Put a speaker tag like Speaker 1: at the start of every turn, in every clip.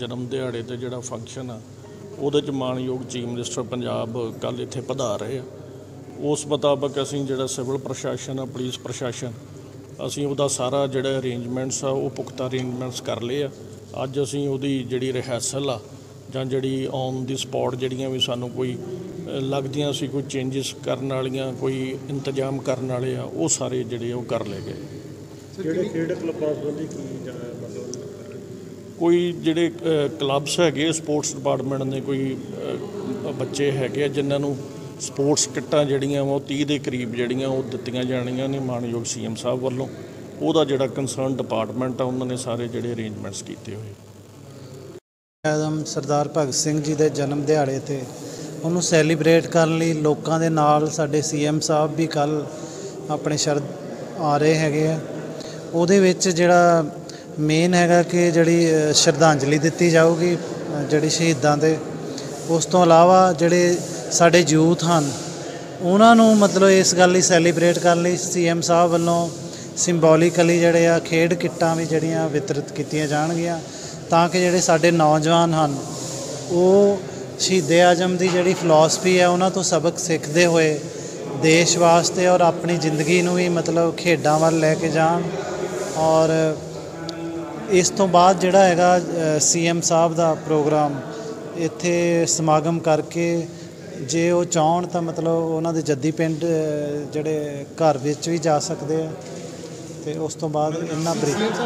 Speaker 1: जन्म दिहाड़े ते जिहड़ा फंक्शन आ ਉਹਦੇ 'ਚ ਮਾਣਯੋਗ ਚੀਫ ਮਿਨਿਸਟਰ ਪੰਜਾਬ ਕੱਲ੍ਹ ਇੱਥੇ ਪਧਾਰ ਰਹੇ ਆ। ਉਸ ਮੁਤਾਬਕ ਅਸੀਂ ਜਿਹੜਾ ਸਿਵਲ ਪ੍ਰਸ਼ਾਸਨ ਆ, ਪੁਲਿਸ ਪ੍ਰਸ਼ਾਸਨ, ਅਸੀਂ ਉਹਦਾ ਸਾਰਾ ਜਿਹੜਾ ਅਰੇਂਜਮੈਂਟਸ ਆ ਉਹ ਪੁਖਤਾ ਅਰੇਂਜਮੈਂਟਸ ਕਰ ਲਏ ਆ। ਅੱਜ ਅਸੀਂ ਉਹਦੀ ਜਿਹੜੀ ਰਿਹਰਸਲ ਆ ਜਾਂ ਜਿਹੜੀ ਔਨ ਦੀ ਸਪੌਟ ਜਿਹੜੀਆਂ ਵੀ ਸਾਨੂੰ ਕੋਈ ਲੱਗਦੀਆਂ ਸੀ ਕੋਈ ਚੇਂਜਿਸ ਕਰਨ ਵਾਲੀਆਂ, ਕੋਈ ਇੰਤਜ਼ਾਮ ਕਰਨ ਵਾਲੇ ਆ, ਉਹ ਸਾਰੇ ਜਿਹੜੇ ਉਹ ਕਰ ਲਏ ਗਏ।
Speaker 2: ਜਿਹੜੇ ਖੇਡ ਕਲੱਬਾਂ ਸੰਬੰਧੀ ਕੀ ਮਤਲਬ
Speaker 1: ਕੋਈ ਜਿਹੜੇ ਕਲੱਬਸ ਹੈਗੇ ਸਪੋਰਟਸ ਡਿਪਾਰਟਮੈਂਟ ਨੇ, ਕੋਈ ਬੱਚੇ ਹੈਗੇ ਆ ਜਿਨ੍ਹਾਂ ਨੂੰ ਸਪੋਰਟਸ ਕਿੱਟਾਂ ਜਿਹੜੀਆਂ ਵਾ ਉਹ 30 ਦੇ ਕਰੀਬ ਜਿਹੜੀਆਂ ਉਹ ਦਿੱਤੀਆਂ ਜਾਣੀਆਂ ਨੇ ਮਾਣਯੋਗ CM ਸਾਹਿਬ ਵੱਲੋਂ। ਉਹਦਾ ਜਿਹੜਾ ਕੰਸਰਨ ਡਿਪਾਰਟਮੈਂਟ ਆ ਉਹਨਾਂ ਨੇ ਸਾਰੇ ਜਿਹੜੇ ਅਰੇਂਜਮੈਂਟਸ ਕੀਤੇ ਹੋਏ।
Speaker 3: ਆਦਮ ਸਰਦਾਰ ਭਗਤ ਸਿੰਘ ਜੀ ਦੇ ਜਨਮ ਦਿਹਾੜੇ 'ਤੇ ਉਹਨੂੰ ਸੈਲੀਬ੍ਰੇਟ ਕਰਨ ਲਈ ਲੋਕਾਂ ਦੇ ਨਾਲ ਸਾਡੇ CM ਸਾਹਿਬ ਵੀ ਕੱਲ੍ਹ ਆਪਣੇ ਸ਼ਰਧ ਆ ਰਹੇ ਹੈਗੇ ਆ। ਉਹਦੇ ਵਿੱਚ ਜਿਹੜਾ ਮੇਨ ਹੈਗਾ ਕਿ ਜਿਹੜੀ ਸ਼ਰਧਾਂਜਲੀ ਦਿੱਤੀ ਜਾਊਗੀ ਜਿਹੜੀ ਸ਼ਹੀਦਾਂ ਦੇ। ਉਸ ਤੋਂ ਇਲਾਵਾ ਜਿਹੜੇ ਸਾਡੇ ਯੂਥ ਹਨ ਉਹਨਾਂ ਨੂੰ ਮਤਲਬ ਇਸ ਗੱਲ ਲਈ ਸੈਲੀਬ੍ਰੇਟ ਕਰਨ ਲਈ CM ਸਾਹਿਬ ਵੱਲੋਂ ਸਿੰਬੋਲੀਕਲੀ ਜਿਹੜੇ ਆ ਖੇਡ ਕਿੱਟਾਂ ਵੀ ਜਿਹੜੀਆਂ ਵਿਤਰਿਤ ਕੀਤੀਆਂ ਜਾਣਗੀਆਂ ਤਾਂ ਕਿ ਜਿਹੜੇ ਸਾਡੇ ਨੌਜਵਾਨ ਹਨ ਉਹ ਸ਼ਹੀਦੇ ਆਜ਼ਮ ਦੀ ਜਿਹੜੀ ਫਿਲਾਸਫੀ ਹੈ ਉਹਨਾਂ ਤੋਂ ਸਬਕ ਸਿੱਖਦੇ ਹੋਏ ਦੇਸ਼ ਵਾਸਤੇ ਔਰ ਆਪਣੀ ਜ਼ਿੰਦਗੀ ਨੂੰ ਵੀ ਮਤਲਬ ਖੇਡਾਂ ਵੱਲ ਲੈ ਕੇ ਜਾਣ। ਔਰ ਇਸ ਤੋਂ ਬਾਅਦ ਜਿਹੜਾ ਹੈਗਾ CM ਸਾਹਿਬ ਦਾ ਪ੍ਰੋਗਰਾਮ ਇੱਥੇ ਸਮਾਗਮ ਕਰਕੇ ਜੇ ਉਹ ਚਾਹੁਣ ਤਾਂ ਮਤਲਬ ਉਹਨਾਂ ਦੇ ਜੱਦੀ ਪਿੰਡ ਜਿਹੜੇ ਘਰ ਵਿੱਚ ਵੀ ਜਾ ਸਕਦੇ ਆ। ਅਤੇ ਉਸ ਤੋਂ ਬਾਅਦ ਇਹਨਾਂ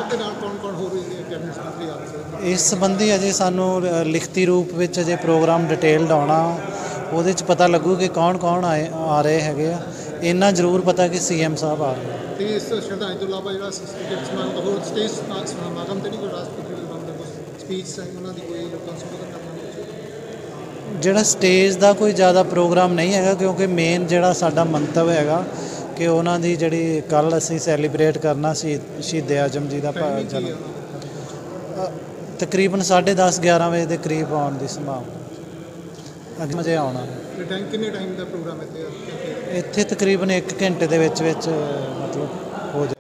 Speaker 3: ਇਸ ਸੰਬੰਧੀ ਅਜੇ ਸਾਨੂੰ ਲਿਖਤੀ ਰੂਪ ਵਿੱਚ ਅਜੇ ਪ੍ਰੋਗਰਾਮ ਡਿਟੇਲਡ ਆਉਣਾ, ਉਹਦੇ 'ਚ ਪਤਾ ਲੱਗੂ ਕਿ ਕੌਣ ਕੌਣ ਆ ਰਹੇ ਹੈਗੇ ਆ। ਇੰਨਾ ਜ਼ਰੂਰ ਪਤਾ ਕਿ CM ਸਾਹਿਬ ਆ ਰਹੇ।
Speaker 2: ਅਤੇ ਇਸ ਸ਼ਰਧਾਂਜਲੀ ਤੋਂ ਇਲਾਵਾ ਜਿਹੜਾ ਸਮਾਗਮ ਹੋਰ ਸਟੇਜ ਸਮਾਗਮ 'ਤੇ ਨਹੀਂ ਕੋਈ ਰਾਸ਼ਟਰਪਤੀ ਸਪੀਚ ਉਹਨਾਂ ਦੀ ਕੋਈ ਲੋਕਾਂ ਨੂੰ ਸੰਬੋਧਨ ਕਰਨਾ?
Speaker 3: ਜਿਹੜਾ ਸਟੇਜ ਦਾ ਕੋਈ ਜ਼ਿਆਦਾ ਪ੍ਰੋਗਰਾਮ ਨਹੀਂ ਹੈਗਾ ਕਿਉਂਕਿ ਮੇਨ ਜਿਹੜਾ ਸਾਡਾ ਮੰਤਵ ਹੈਗਾ ਕਿ ਉਹਨਾਂ ਦੀ ਜਿਹੜੀ ਕੱਲ੍ਹ ਅਸੀਂ ਸੈਲੀਬ੍ਰੇਟ ਕਰਨਾ ਸੀ ਸ਼ਹੀਦੇ ਆਜ਼ਮ ਜੀ ਦਾ ਜਨਮ, ਤਕਰੀਬਨ 10:30 11 ਵਜੇ ਦੇ ਕਰੀਬ ਆਉਣ ਦੀ ਸੰਭਾਵਨਾ। ਅੱਗੇ ਵਜੇ ਆਉਣਾ।
Speaker 2: ਕਿੰਨੇ ਟਾਈਮ ਦਾ ਪ੍ਰੋਗਰਾਮ
Speaker 3: ਇੱਥੇ ਤਕਰੀਬਨ 1 ਘੰਟੇ ਦੇ ਵਿੱਚ ਮਤਲਬ ਹੋ ਜਾਏ।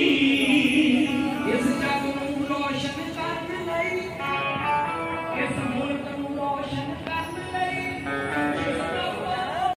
Speaker 4: ਇਸ